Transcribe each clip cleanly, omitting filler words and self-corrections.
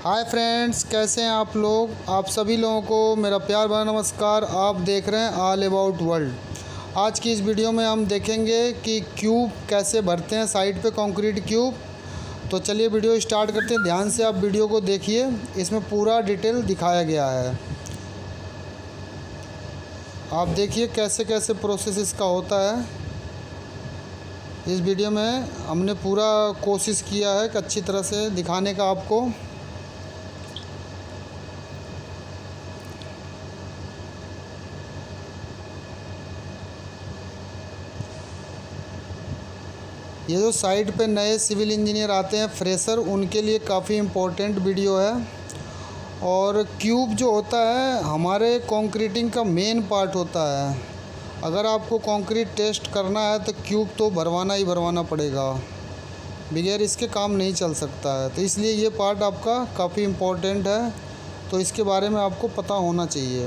Hi friends, कैसे हैं आप लोग। आप सभी लोगों को मेरा प्यार भरा नमस्कार। आप देख रहे हैं ऑल अबाउट वर्ल्ड। आज की इस वीडियो में हम देखेंगे कि क्यूब कैसे भरते हैं, साइड पे कंक्रीट क्यूब। तो चलिए वीडियो स्टार्ट करते हैं। ध्यान से आप वीडियो को देखिए, इसमें पूरा डिटेल दिखाया गया है। आप देखिए कैसे कैसे प्रोसेस इसका होता है। इस वीडियो में हमने पूरा कोशिश किया है कि अच्छी तरह से दिखाने का आपको। ये जो साइट पे नए सिविल इंजीनियर आते हैं, फ्रेशर, उनके लिए काफ़ी इम्पोर्टेंट वीडियो है। और क्यूब जो होता है हमारे कंक्रीटिंग का मेन पार्ट होता है। अगर आपको कंक्रीट टेस्ट करना है तो क्यूब तो भरवाना ही भरवाना पड़ेगा, बगैर इसके काम नहीं चल सकता है। तो इसलिए ये पार्ट आपका काफ़ी इम्पोर्टेंट है, तो इसके बारे में आपको पता होना चाहिए।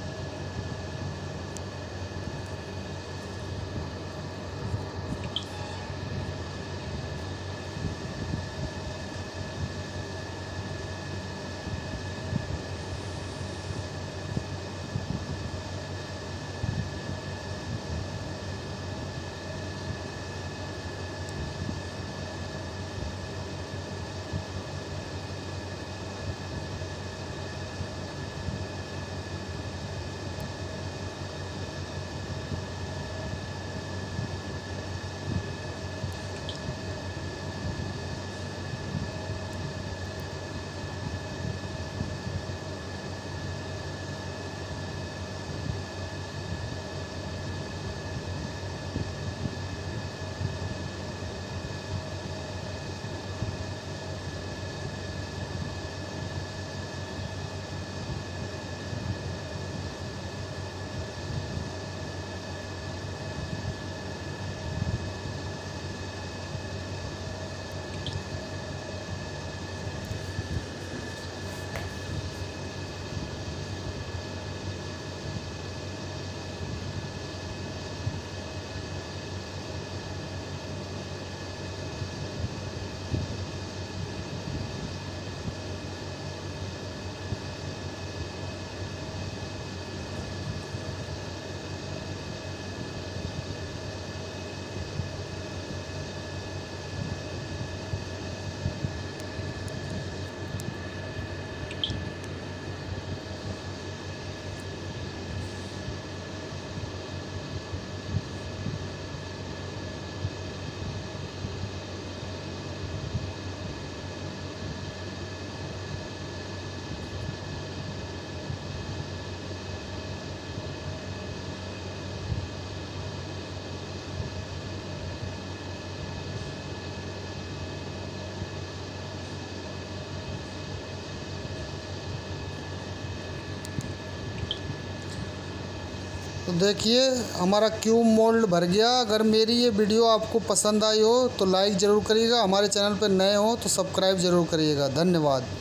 तो देखिए हमारा क्यूब मोल्ड भर गया। अगर मेरी ये वीडियो आपको पसंद आई हो तो लाइक ज़रूर करिएगा। हमारे चैनल पर नए हो तो सब्सक्राइब ज़रूर करिएगा। धन्यवाद।